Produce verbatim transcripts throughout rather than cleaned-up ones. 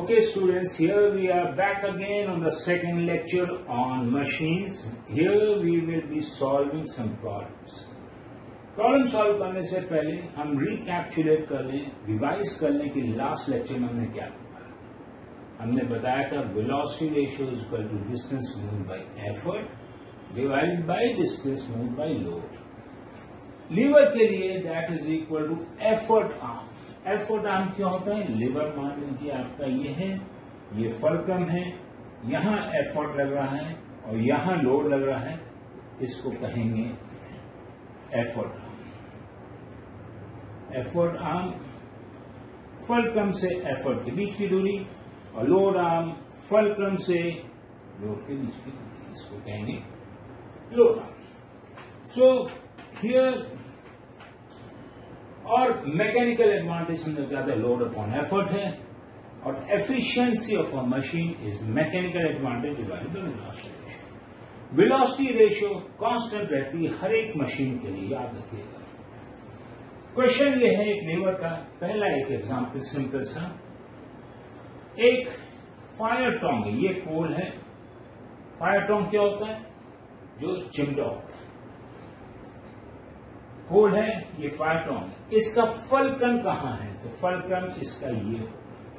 Okay students, here we are back again on the second lecture on machines. Here we will be solving some problems. Problem solve करने से पहले हम recapitulate कर लें, revise कर लें कि लास्ट लेक्चर में हमने क्या किया। हमने बताया था velocity ratio is equal to distance moved by effort divided by distance moved by load. Lever के लिए that is equal to effort arm. Effort arm क्या होता है? लीवर मान लीजिए आपका ये है, ये फलक्रम है, यहां एफर्ट लग रहा है और यहां लोड लग रहा है, इसको कहेंगे effort arm. Effort arm fulcrum से एफर्ट के बीच की दूरी और लोड आर्म फलक्रम से लोड के बीच की दूरी, इसको कहेंगे लोड आर्म। सो हियर और मैकेनिकल एडवांटेज हमने कहा था लोड अपॉन एफर्ट है और efficiency of a machine is mechanical advantage divided by velocity ratio. Velocity ratio constant रहती है हर एक मशीन के लिए, याद रखिएगा। क्वेश्चन ये है एक लीवर का, पहला एक एग्जांपल सिंपल सा, एक फायर टोंग है, ये पोल है। फायर टोंग क्या होता है? जो चिमटा होता है। पोल है, ये फायर टोंग है। इसका फलक्रम कहां है? तो फलक्रम इसका ये होगा।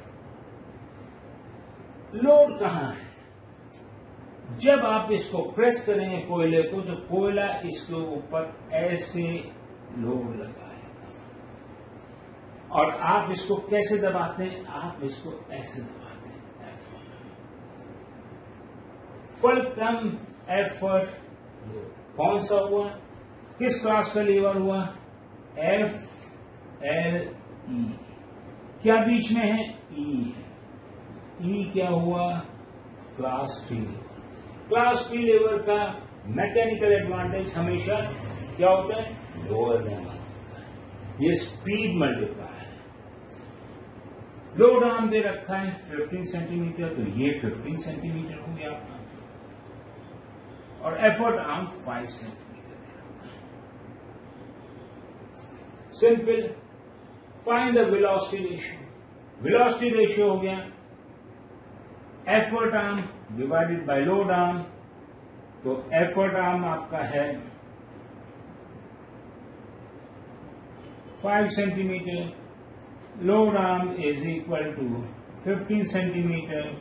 लोड कहां है? जब आप इसको प्रेस करेंगे कोयले को, तो कोयला इसके ऊपर ऐसे लोड लगाएगा और आप इसको कैसे दबाते हैं? आप इसको ऐसे दबाते हैं। फलक्रम एफर्ट लोड कौन सा हुआ? किस क्लास का लीवर हुआ? F L E. क्या बीच में है? ई है। ई क्या हुआ? Class three. Class three lever का मैकेनिकल एडवांटेज हमेशा क्या होता है? लोअर देन वन होता है। ये स्पीड मल्टीप्लायर है। लोड आर्म दे रखा है फिफ्टीन सेंटीमीटर, तो ये फिफ्टीन सेंटीमीटर हो गया आपका, और effort arm five centimetre. Simple, find the velocity ratio. Velocity ratio हो गया effort arm divided by load arm. तो एफर्ट आर्म आपका है five centimetre, load arm is equal to fifteen centimetre.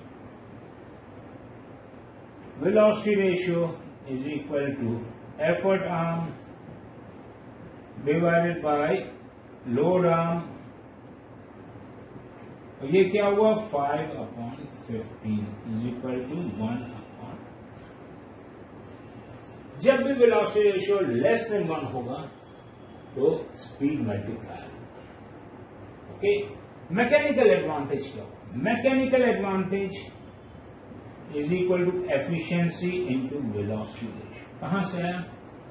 Velocity ratio is equal to effort arm divided by load arm. ये क्या हुआ? Five upon fifteen is equal to one upon. जब भी velocity ratio less than one होगा तो speed multiplier होगा। Okay, mechanical advantage क्या होगा? Mechanical advantage is equal to efficiency into velocity ratio. कहां से आया?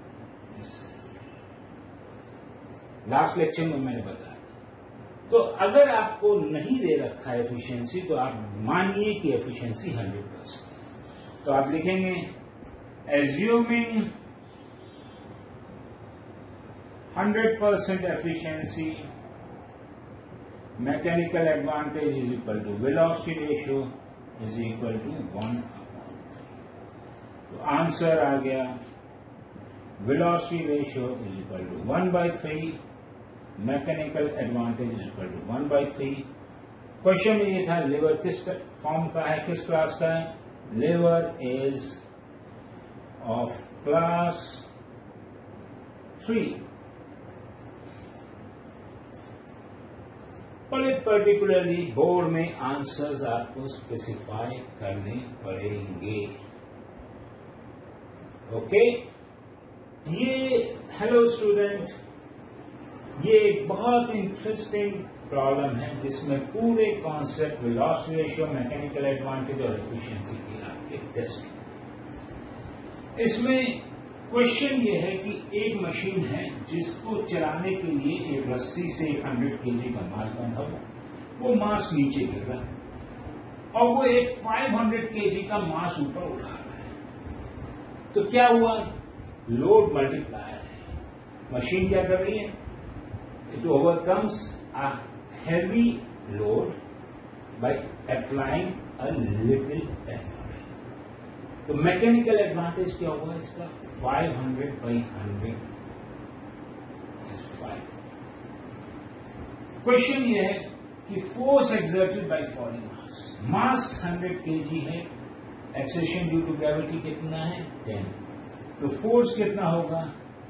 लास्ट लेक्चर में मैंने बताया। तो अगर आपको नहीं दे रखा है एफिशिएंसी, तो आप मानिए कि एफिशिएंसी हंड्रेड परसेंट। तो आप लिखेंगे assuming hundred percent efficiency, mechanical advantage is equal to velocity ratio is equal to one. तो आंसर आ गया velocity ratio is equal to one by three, mechanical advantage is equal to one by three. Question में ये था liver किस form का है, किस क्लास का है? Lever is of class three. और एक पर्टिकुलरली बोर्ड में आंसर्स आपको स्पेसिफाई करने पड़ेंगे। ओके, ये हेलो स्टूडेंट, ये एक बहुत इंटरेस्टिंग प्रॉब्लम है जिसमें पूरे concept velocity ratio, mechanical advantage और एफिशिएंसी की आपके टेस्ट। इसमें क्वेश्चन ये है कि एक मशीन है जिसको चलाने के लिए एक रस्सी से एक हंड्रेड केजी का मास बंधा हुआ, वो मास नीचे गिर रहा है और वो एक फाइव हंड्रेड केजी का मास ऊपर उठा रहा है। तो क्या हुआ? लोड मल्टीप्लायर है। मशीन क्या कर रही है? It overcomes a heavy load by applying a little effort. तो मैकेनिकल एडवांटेज क्या होगा इसका? five hundred by one hundred is five. Question ये है कि force exerted by falling mass, mass one hundred KG है, एक्सेशन ड्यू टू ग्रेविटी कितना है? ten. तो फोर्स कितना होगा?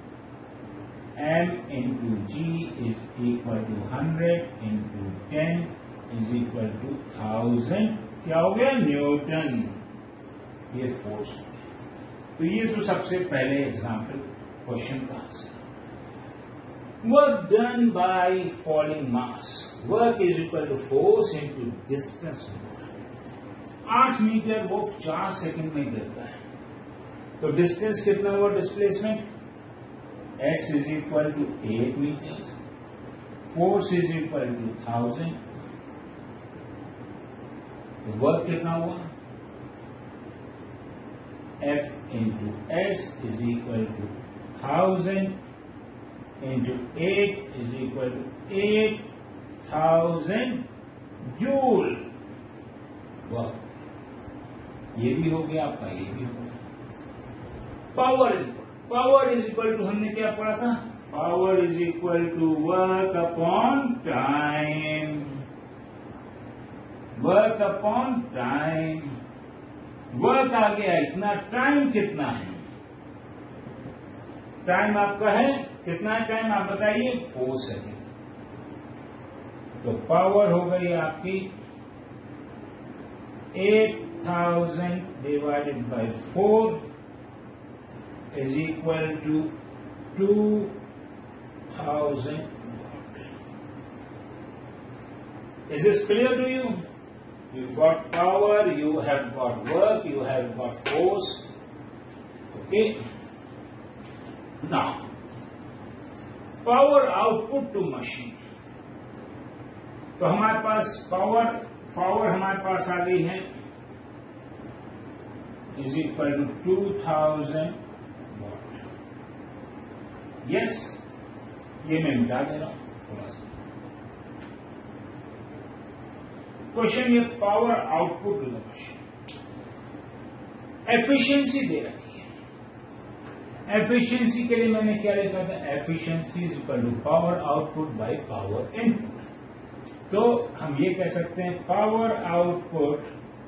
M into G is equal to one hundred into ten is equal to one thousand. क्या हो गया? न्यूटन. ये फोर्स. तो ये तो सबसे पहले एग्जाम्पल क्वेश्चन का answer. Work done by falling mass, work is equal to force into distance. आठ मीटर वो चार सेकंड में गिरता है, तो डिस्टेंस कितना हुआ? Displacement S is equal to eight meters, force is equal to thousand. तो वर्क कितना हुआ? F into S is equal to thousand into eight is equal to eight thousand joule. Work ये भी हो गया आपका, ये भी हो गया. Power input, power is equal to, हमने क्या पढ़ा था? Power is equal to work upon time. Work upon time. Work आ गया इतना, टाइम कितना है? टाइम आपका है कितना है? टाइम आप बताइए. Four second. तो पावर हो गई आपकी eight thousand divided by four is equal to two thousand watt. Is this clear to you? You've got power, you have got work, you have got force. Okay? Now, power output to machine. तो हमारे पास power power हमारे पास आ गई है is equal to two thousand. Yes yes, ये मैं मिटा दे रहा हूं थोड़ा सा. क्वेश्चन ये power output to the machine. Efficiency दे रखी है. एफिशिएंसी के लिए मैंने क्या लिखा था? Efficiency is equal to power output by power input. तो हम ये कह सकते हैं power output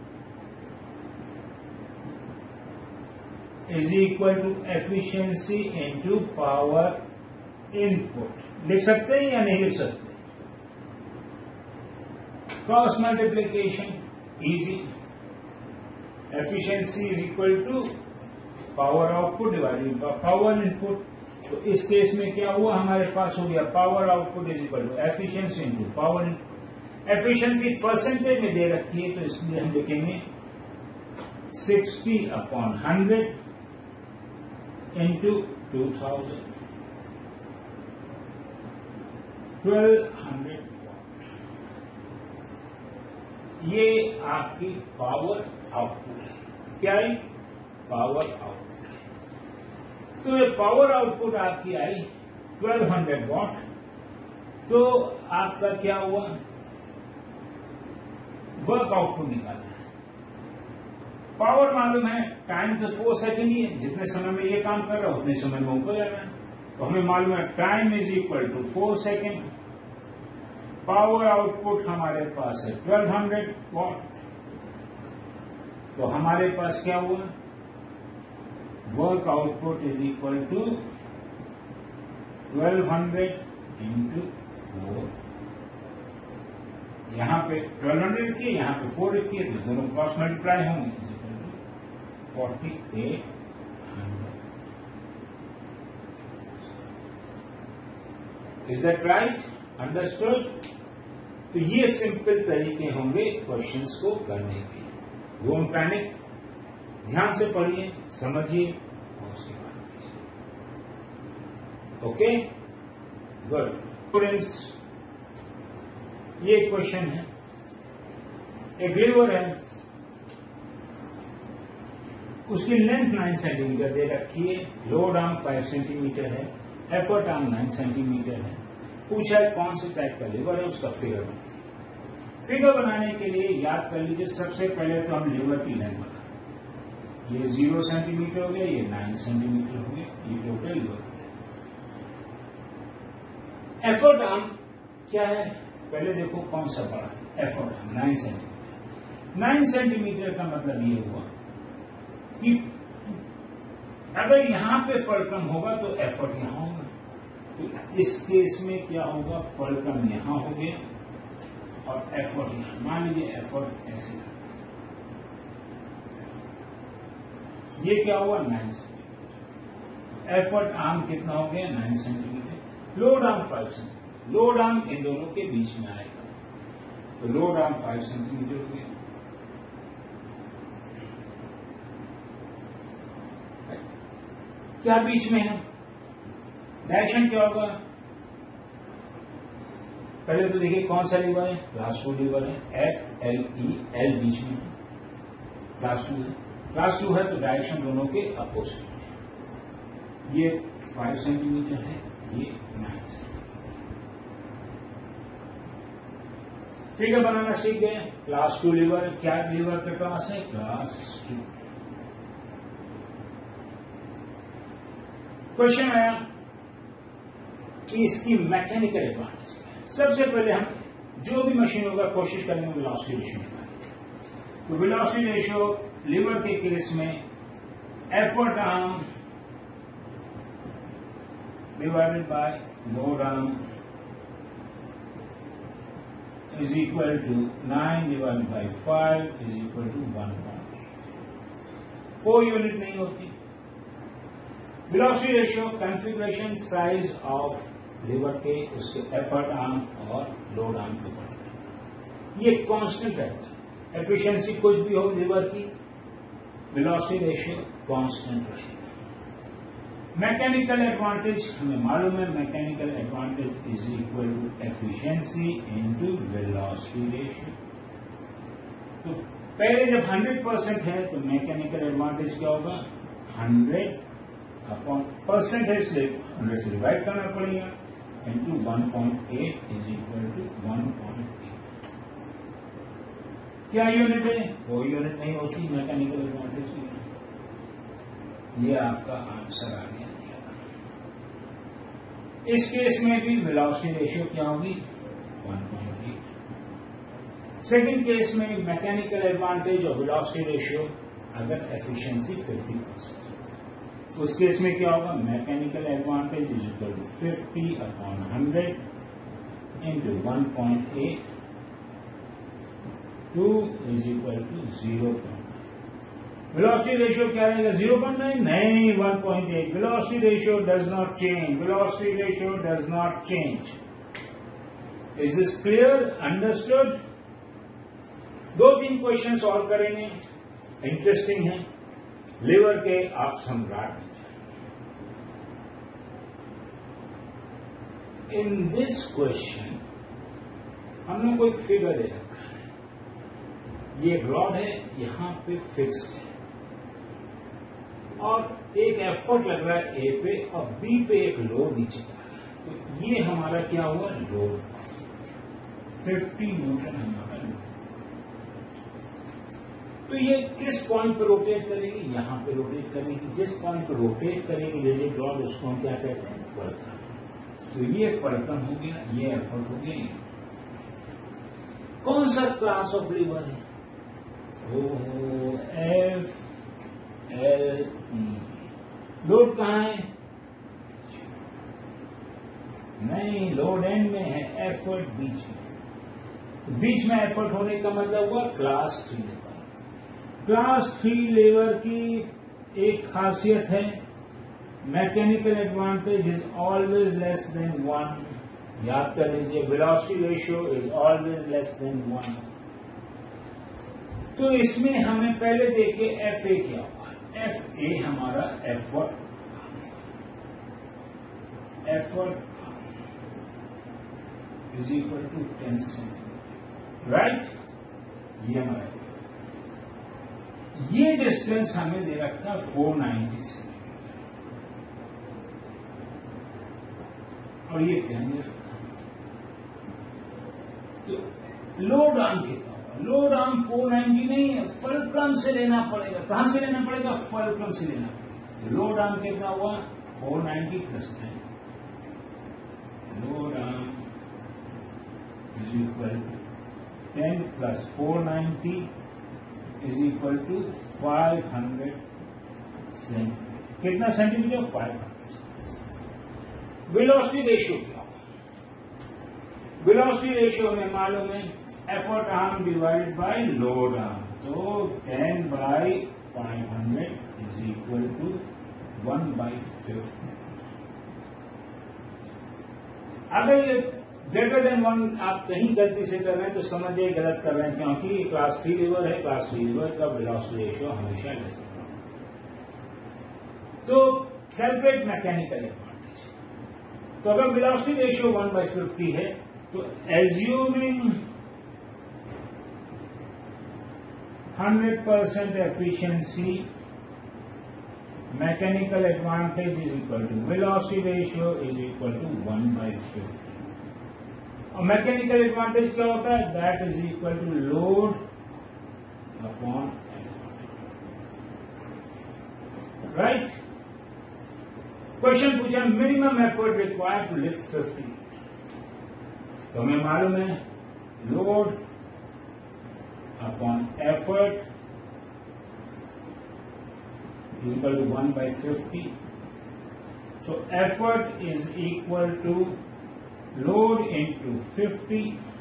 is equal to efficiency into power input. लिख सकते हैं या नहीं लिख सकते? Cross multiplication easy. efficiency is equal to power output divided by power input. तो इस केस में क्या हुआ? हमारे पास हो गया power output is equal to efficiency into power input. Efficiency percentage में दे रखी है, तो इसलिए हम लिखेंगे sixty upon hundred into two thousand. twelve hundred watt. ये आपकी पावर आउटपुट है. क्या है? पावर आउटपुट है. तो ये पावर आउटपुट आपकी आई twelve hundred watt. तो आपका क्या हुआ? वर्क आउटपुट निकालना है. पावर मालूम है, टाइम तो फोर सेकेंड ही है. जितने समय में ये काम कर रहा है उतने समय में ऊपर जा रहा है. तो हमें मालूम है time is equal to four second. Power output हमारे पास है ट्वेल्व हंड्रेड वॉट. तो हमारे पास क्या हुआ? Work output is equal to twelve hundred into four. यहां पे ट्वेल्व हंड्रेड रखिए, यहां पे फोर रखिए, तो दोनों क्रॉस मल्टीप्लाई होंगे. forty-eight hundred. Is that right? Understood? तो ये सिंपल तरीके होंगे क्वेश्चंस को करने के. डोंट पैनिक, ध्यान से पढ़िए, समझिए और उसके बाद. Okay, good. स्टूडेंट्स, ये क्वेश्चन है. एक रिवर है, उसकी लेंथ नाइन सेंटीमीटर दे रखी है, लोड आर्म फाइव सेंटीमीटर है, एफर्ट आर्म नाइन सेंटीमीटर है. पूछा है कौन से टाइप का लीवर है, उसका फिगर. फिगर बनाने के लिए याद कर लीजिए, सबसे पहले तो हम लीवर की लेंथ बनाएं। ये जीरो सेंटीमीटर हो गया, ये नाइन सेंटीमीटर हो गया, ये टोटल लीवर। एफर्ट आर्म क्या है, पहले देखो कौन सा बड़ा है। Effort arm nine centimetre. Nine centimetre का मतलब ये हुआ कि अगर यहां पे फलक्रम होगा तो एफर्ट यहां होगा। तो इस केस में क्या होगा, फलक्रम यहां हो गया और एफर्ट यहां। मान लीजिए एफर्ट ऐसे, ये क्या हुआ नाइन सेंटीमीटर। एफर्ट आर्म कितना हो गया, nine centimetre. Load arm five centimetre. Load arm इन दोनों के बीच में आएगा, तो लोड आर्म फाइव सेंटीमीटर हो गया। क्या बीच में है, डायरेक्शन क्या होगा, पहले तो देखिए कौन सा लीवर है, क्लास टू लीवर है। एफ एल ई, एल बीच में है, क्लास टू है। क्लास टू है तो डायरेक्शन दोनों के अपोजिट है। ये फाइव सेंटीमीटर है, ये नाइन सेंटीमीटर। फिगर बनाना सीख गए। क्लास टू लीवर, क्या लीवर का क्लास है, क्लास टू। क्वेश्चन आया कि इसकी मैकेनिकल एडवांटेज क्या है। सबसे पहले हम जो भी मशीन होगा कोशिश करेंगे वेलोसिटी रेशियो निकालने। तो वेलोसिटी रेशियो लीवर के केस में effort arm divided by load arm is equal to nine divided by five is equal to one point eight. कोई यूनिट नहीं होती। Velocity ratio configuration size of lever के, उसके effort arm और load arm के ऊपर ये कांस्टेंट रहता है। एफिशिएंसी कुछ भी हो लीवर की, वेलोसिटी रेशियो कांस्टेंट रहेगा। मैकेनिकल एडवांटेज हमें मालूम है, mechanical advantage is equal to efficiency into velocity ratio. तो पहले जब हंड्रेड परसेंट है तो मैकेनिकल एडवांटेज क्या होगा, हंड्रेड अपॉन परसेंटेज हंड्रेड से डिवाइड करना पड़ेगा into one point eight is equal to one point eight. क्या यूनिट है, कोई यूनिट नहीं होती मैकेनिकल एडवांटेज की। ये आपका आंसर आ गया। इस केस में भी वेलोसिटी रेशियो क्या होगी, one point eight. Second case में मैकेनिकल एडवांटेज और वेलोसिटी रेशियो अगर एफिशिएंसी फिफ्टी परसेंट, उस केस में क्या होगा, mechanical advantage is equal to fifty upon hundred into one point eight, two is equal to zero point. Velocity ratio क्या रहेगा, जीरो पॉइंट नाइन नहीं, one point eight. Velocity ratio does not change, velocity ratio does not change. Is this clear, understood. दो तीन question solve करेंगे, interesting है। Lever के आप सम्राट। इन दिस क्वेश्चन हमने कोई फिगर दे रखा है, ये रॉड है, यहां पे फिक्स्ड है और एक एफर्ट लग रहा है ए पे और बी पे एक लोड नीचे का है। तो ये हमारा क्या हुआ, लोड फिफ्टी न्यूटन हमारा लोड। तो ये किस पॉइंट पर रोटेट करेगी, यहां पे रोटेट करेगी। जिस पॉइंट पर रोटेट करेगी रिजिड रॉड, उसको हम क्या कहते हैं, फलक्रम। तो ये फलक्रम हो गया, ये एफर्ट हो गया। कौन सा क्लास ऑफ लीवर है, O F L E. Load कहां है, नहीं, लोड एंड में है, एफर्ट बीच में। बीच में एफर्ट होने का मतलब हुआ class three lever. Class three lever की एक खासियत है, mechanical advantage is always less than one. याद कर लीजिए, velocity ratio is always less than one. तो इसमें हमें पहले देखिए एफ ए क्या हुआ। एफ ए हमारा effort, effort is equal to ten centimetre, right. ये हमारा, ये डिस्टेंस हमें दे रखा फोर नाइन्टी सेंटीमीटर और ये ध्यान रखा। तो लोड आर्म कितना होगा? लोड आर्म फोर नाइंटी नहीं है, फुलक्रम से लेना पड़ेगा। कहां से लेना पड़ेगा? फुलक्रम से लेना पड़ेगा। लोड आर्म कितना हुआ? Four ninety plus ten. Load arm is equal to ten plus four ninety is equal to five hundred centimetre. कितना centimetre? Five hundred. Velocity ratio क्या होगा? वेलोसिटी रेशियो में मालूम है effort arm divided by load arm, तो ten by five hundred is equal to one by fifty. अगर ये greater than one आप कहीं गलती से कर रहे हैं तो समझिए गलत कर रहे हैं, क्योंकि क्लास थ्री लीवर है। क्लास थ्री लीवर का वेलोसिटी रेशियो हमेशा लेस होगा। तो कैलकुलेट मैकेनिकल एडवांटेज। तो अगर velocity ratio one by fifty है तो assuming hundred percent efficiency, mechanical advantage is equal to velocity ratio is equal to one by fifty. और mechanical advantage क्या होता है? That is equal to load upon effort. Right. Question पूछा minimum effort required to lift fifty. तो हमें मालूम है load upon effort equal to one by fifty. So effort is equal to load into fifty,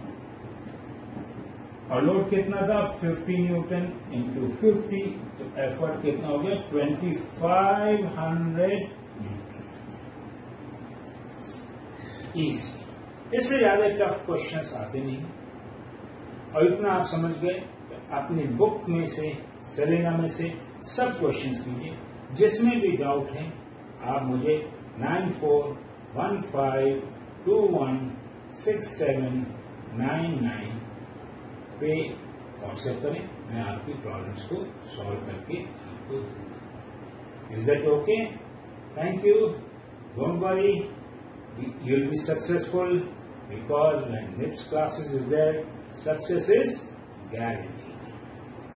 और load कितना था? Fifty newton into fifty, तो एफर्ट कितना हो गया? Twenty five hundred newton. Easy. इससे ज्यादा टफ क्वेश्चंस आते नहीं, और इतना आप समझ गए तो अपनी बुक में से, सेलेना में से सब क्वेश्चंस कीजिए। जिसमें भी डाउट है आप मुझे nine four one five two one six seven nine nine पे व्हाट्सएप करें। मैं आपकी प्रॉब्लम्स को सॉल्व करके आपको दूंगा। Is that okay? Thank you. Don't worry, you will be successful because when NIPS classes is there, success is guaranteed.